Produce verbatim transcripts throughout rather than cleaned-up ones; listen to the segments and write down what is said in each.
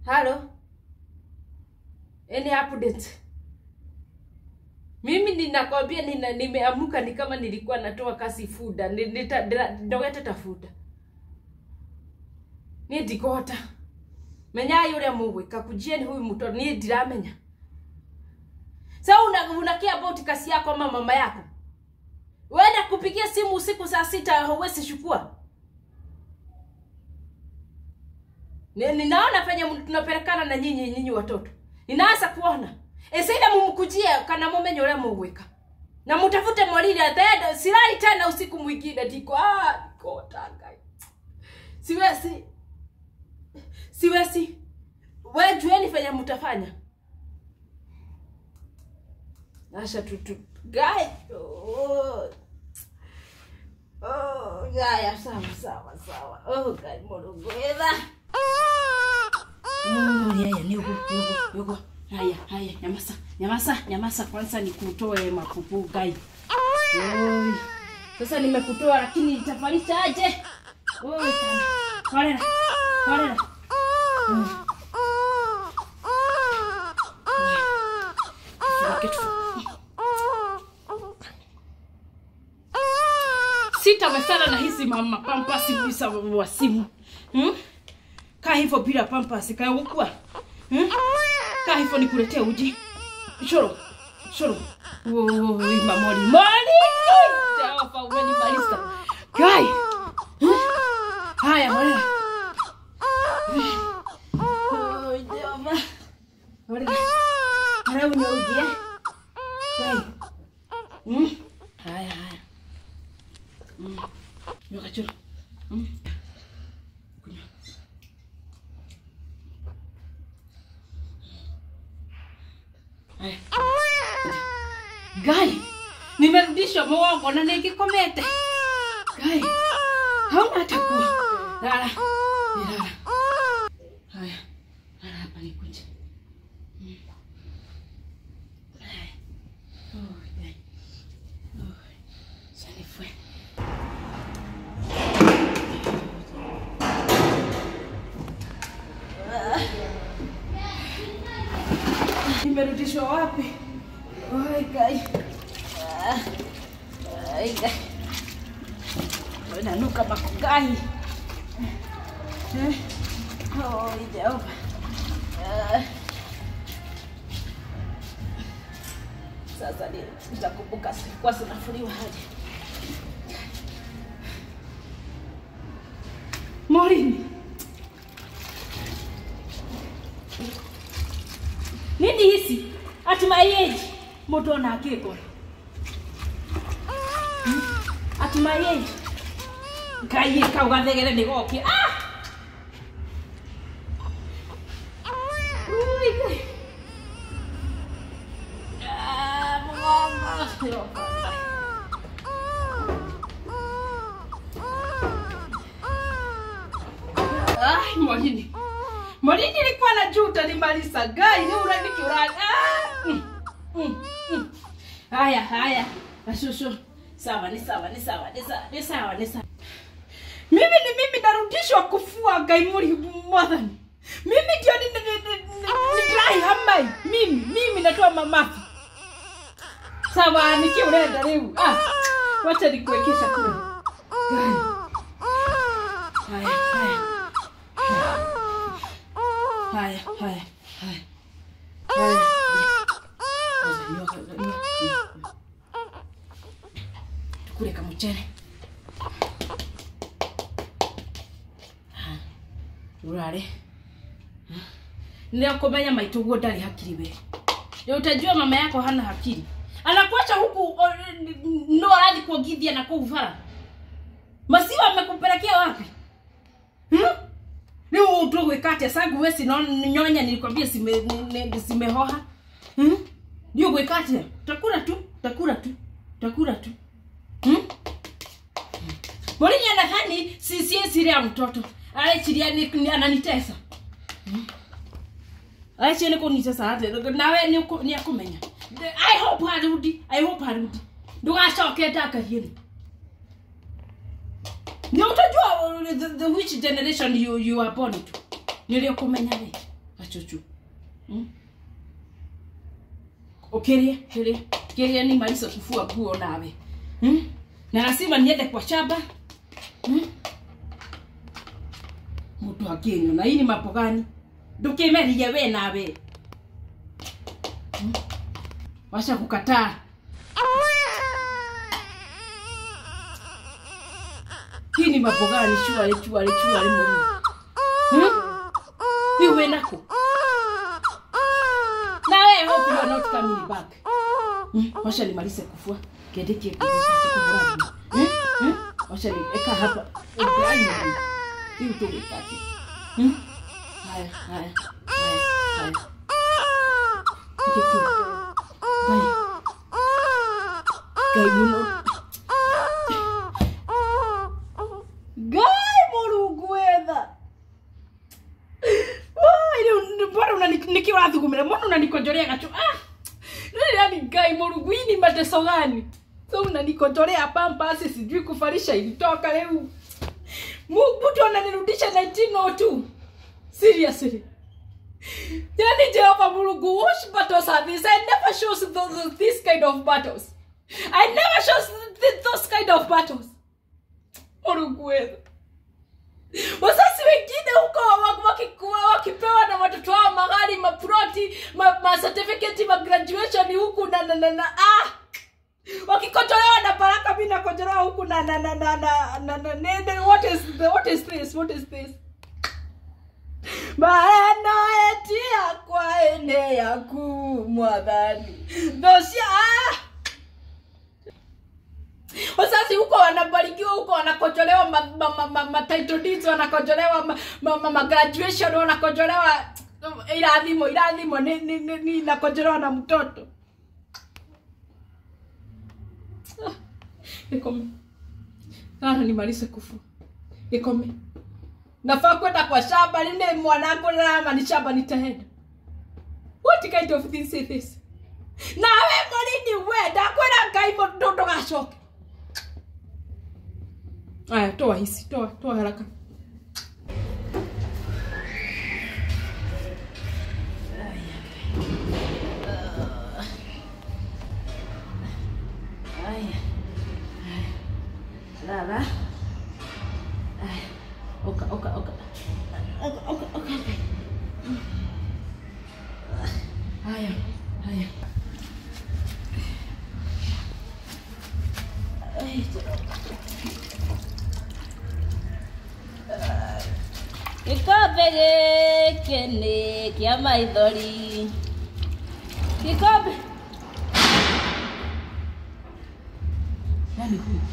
Hello? Any update? Mimi ninakwambia nina nimeamuka ni kama nilikuwa natoa kasi fuda. Nitaweta tafuta. Ni digota. Menya yule mugwika kujieni huyu mtoto ni ndiramenya. Sasa una unakia about kasi yako ama mama yako. Wenda kupigia simu usiku saa sita huwezi chukua. Ninaona penye tunapelekana na nyinyi nyinyi watoto. Ninaanza kuona. Esaida mumkujie kana mumenye ule mugwika. Na mutafute mwalili ataenda silali tena usiku mwingine ndiko ah niko tanga. Siwezi. Siwezi. Wewe jueni fanya mutafanya. Nasha tutu guy. Oh. Oh, gaya sawa sawa sawa. Oh, guy morogweza. Oh, yeye ni huko huko huko. Haya, haya, nyamasa, nyamasa, nyamasa kwanza nikutoe mapupu guy. Oi. Sasa nimekutoa lakini itafanisha aje? Oi sana. Kolera. Kolera. Sita wesana na hizi mama pampasi bisa wa simu. Hmm? Kaa hivyo bila pampasi kaya ukua. Hmm? Kaa hivyo nikuletee uji. Shoro. Shoro. Oi mamoli. Moli. Taofa umeni malisa. Kai. Haya wala. Oi jama. Wala. Hara unya uji eh. Kai. Hmm? Haya haya. Hmm. Nyoka choro. Hmm. Kunywa. Haya. Gai, nimerudisha mwangu na nikikomete. Gai. Hauna takuwa. Lala. Lala. Haya. Lala hapa nikuje. Hmm. Haya. Oh, gai. Oh. Sanifwe. Nimerudishwa wapi? Oi gai. Oi gai. Unanuka makugai. Eh? Oi Jehova. Sasa nitakumbuka kwa sinafuliwa haja. Morini. Nini hisi? At my age, moto na keko. At my age. Kai ka ugathegere ni goki. Ah! Ui kai. Ah, mama. Ah, mwajini. Mwajini nilikuwa na juta ni malisa gai ni urafiki urani. Ah! Mm, mm, mm. Haya, haya. Ashushu. Sawa, ni sawa, ni sawa, ni sawa, ni sawa, ni sawa. Mimi ni mimi narudishwa kufua gai muri mwathani. Mimi ndio ni ni dry hamai. Mimi, mimi natoa mamafi. Sawa, nikiurenda leo. Ah. Wacha nikuwekesha kule. Gai. Haya, haya. Haya, haya, haya. Haya. Tukule kama mchele. Urare. Ndio kumenya maituguo ndari hakiri we. Ndio utajua mama yako hana hakiri. Anakuacha huku ndo hadi kuogithia na kuvara. Masiwa amekupelekea wapi? Hmm? Leo utogwe kati sagu wewe sino nyonya nilikwambia sime simehoha. Hmm? Ndio gwe kati. Takura tu, takura tu. Takura tu. Hmm? Mbona anadhani si si siri ya mtoto. Alechilia ni ananitesa. Hmm? Alechilia kunitesa hata nawe ni ni akumenya. I hope harudi. I hope harudi. Ndio ashoke akahiri. Ndio utajua the, the which generation you you are born to. Nilio kumenya we. Achuchu. Hmm? Okeria, keria. Keria ni malisa kufua nguo nawe. Hmm? Na lazima niende kwa shamba. Hmm? Mtu akenyo na hii ni mambo gani? Ndukimeria we nawe. Hmm? Washa kukataa. Hii ni mambo gani? Chua le chua le chua le muri. Hmm? Wewe nako. Na wewe hope you are not coming back. Hmm? Washa limalize kufua. Kedeke kuzati kubura. Hmm? Hmm? Washa eka hapa. Ubrani. Hiyo tu kati. Hmm? Haya, haya. Haya, haya. Kiki. Gai. Gai muno. Gai Mulunguetha. Wai, mbona unanikiwa thugumira? Mbona unanikojorea gacho? Ah. Nani yani Gai Mulungu ini mateso gani? So unanikojorea pampers sijui kufarisha ilitoka leo. Mtu ananirudisha nineteen oh two. Seriously. Yani Jehova Mulungu, which battles are these? I never shows those, this kind of battles. I never shows th those kind of battles. Mulungu wewe. Wasasi wengine huko wakikuwa wakipewa na watoto wao magari, maproti, ma, ma certificate, ma graduation huku na na na, na ah. Wakikojolewa na baraka mimi nakojolewa huku na na na na na na na what is the, what is this? What is this? Maana etia kwa ene ya kumwadhani. Dosia ah. Wasasi huko wanabarikiwa huko wanakojolewa ma, ma, ma, ma, ma title deeds, wanakojolewa ma, ma, ma, ma graduation, wanakojolewa iradhimo iradhimo ni ni, ni, ni nakojolewa na mtoto. Ah, nikome. Sana nimalize kufu. Nikome. Nafaa kwenda kwa shamba nine mwanangu na ama ni shamba nitaenda. What kind of thing is this? Na we molini we ndakwenda Ngai mtoto gacoke. Aya, toa hisi, toa, toa haraka. Lala. Oka, oka, oka. Oka, oka, oka. Haya, haya. Kikombe gĩkĩ nĩ kĩa maithori. Kikombe. Nani huyu?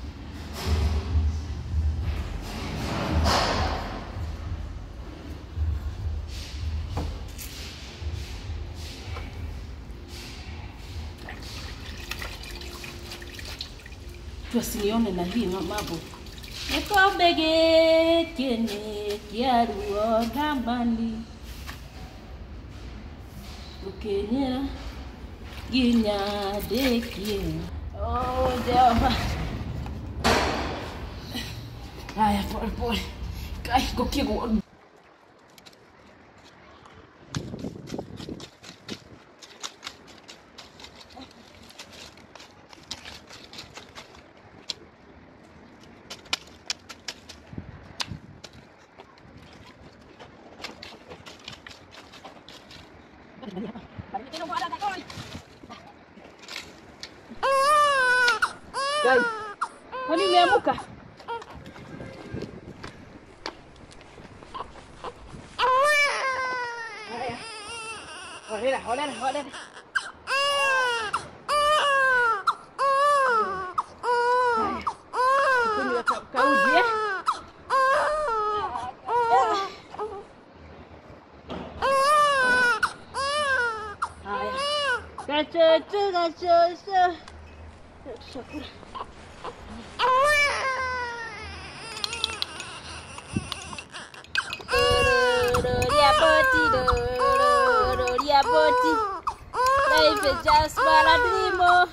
Tuasinione na hii mambo. Kikombe gĩkĩ nĩ kĩa ruo thambani. Ukinyera ginya ndĩkie. Oh Jehova. Haya, pole pole. Kai gũkĩgwa. Gai, kwani umeamuka? Haya. Holela, holela, holela. Kunywa kauji eh? Haya. Gachocho, gachocho. Shakura. Roria boti, roria boti. Life is just for a dream.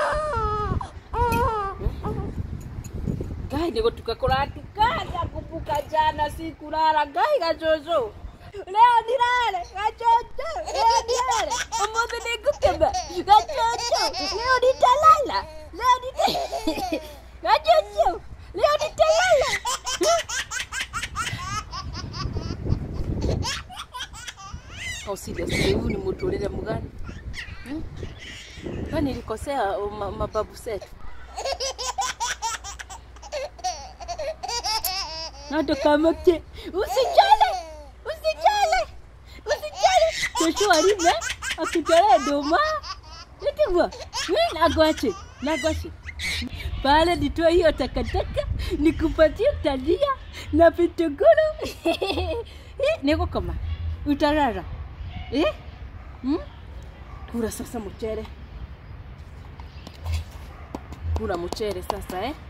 Gai nego tukakoratuka kupuka jana sikulala gai gajojo. Leo nilale. Leo nilale. Umuthi nikukeba. Gachocho. Leo nitalala. Leo nita. Gachocho. Leo nitalala. Oh, seriously, huyu ni muturire mgani? Hmm? Kwani nilikosea mababu zetu? Nado kama ke. Usijale. Usijale. Usijale. Kesho alime akitolea doma. Ndio. Mimi nagwache. Nagwache. Pale nitoa hiyo takataka nikupatie tadia na vitunguru. Niko kama utarara. Eh? Hmm? Kura sasa mchere. Kura mchere sasa eh?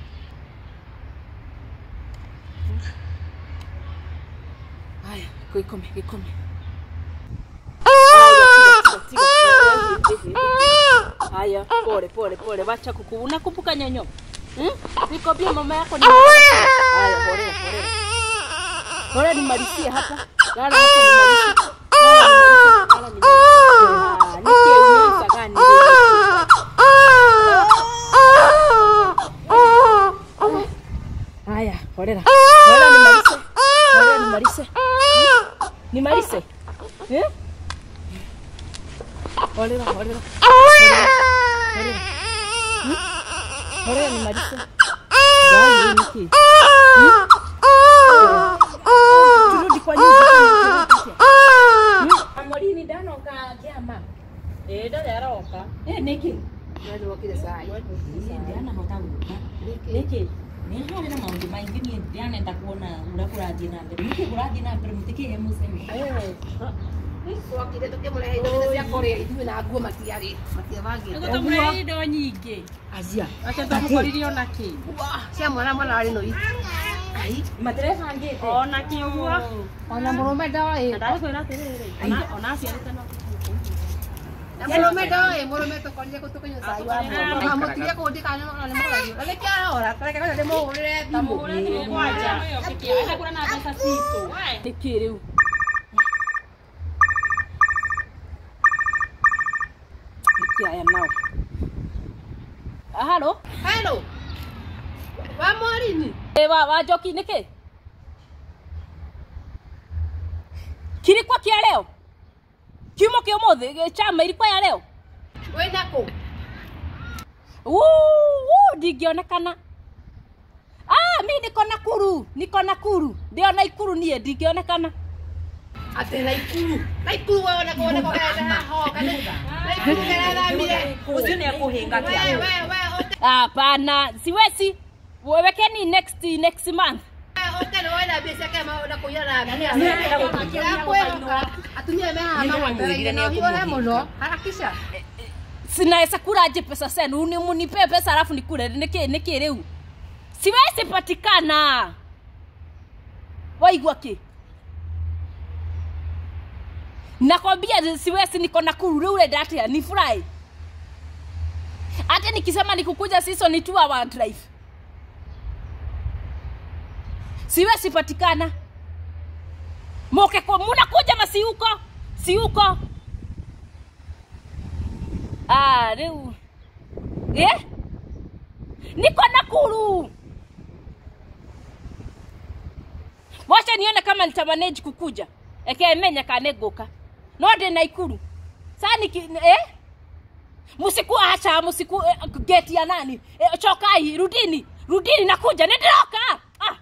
Haya, kikome, kikome. Haya, pole pole pole, wacha kuku. Unakumbuka nyonyo? Hmm? Nikwambia mama yako ni. Haya, pole pole. Pole nimalizie hapa. Lala hapa nimalizie. Lala nimalizie. Ah, nikiumiza gani? Haya, pole. Pole nimalizie. Pole nimalizie. Nimalizie. Eh? Pole, pole. Pole. Pole nimalizie. Gani niki? Turudi kwa nyumba. Amorini dano ka kiama. Eh, ndo yaroka. Eh, niki. Ndio wakile saa. Ndiana hotaguka. Niki. Ni hali na maundu maingi ni ndiana enda kuona urakurathie na mbere. Niki kurathie na mbere mutike musemi. Eh. Kwa kile tukemule hizo cia Korea ithuĩ na nguo matiarĩ matiavangĩte. Nĩguo tũmũrehe indo nyingĩ. Azia. Acha tũmũkoririe na kĩ. Cia mwana mwana arĩ no. Ai, matirevangĩte. Ona kĩugo. Ona mũrũme ndoĩ. Ndakwĩra atĩrĩrĩ. Ona ona aciarĩte no. Na mũrũme ndoĩ, mũrũme tũkorire gũtukanywo cai wa mũndũ. Na mũtige kũndikana no nĩ mũragio. Reke kĩara, reke kwanza ndĩmũhũrĩre thimũ. Mũhũrĩre thimũ kwanja. Ĩyo kũrĩa na mbeca citũ. Nĩkĩ rĩu? I am now. Ah, hello. Hello. Wa morini. Eh, wa wa joki niki. Kilikuwa kia leo. Kimo kio mothe chama ilikuwa ya leo. Wewe nako. Woo, woo, ndingionekana. Ah, mimi niko Nakuru, niko Nakuru. Ndio Nakuru nie ndingionekana. Ate Nakuru. Nakuru wewe na kuona kwa hela hoka. Nakuru kana mire. Usine kuhinga kia. Wewe wewe. Hapana, siwezi. Wekeni next next month. Okay, no ina pesa kama una kuyana mia. Atumia mehama watere na hiyo mono. Harakisha. Sinaweza kula aje pesa zenu, unimunipe pesa alafu nikule. Niki niki leo. Siwezi patikana. Waigwa ki? Nakwambia siwezi niko Nakuru leo ile data ni fly. Hata nikisema nikukuja season ni two hour drive. Siwezi patikana. Moke kwa muna kuja masi huko. Si huko. Ah, leo. Eh? Niko Nakuru. Wacha nione kama nitamanage kukuja. Eke menya kanegoka. No de Nakuru. Sasa eh? Musikuwa acha musiku eh, geti ya nani? Eh, chokai rudini. Rudini nakuja. Nendoroka. Ah.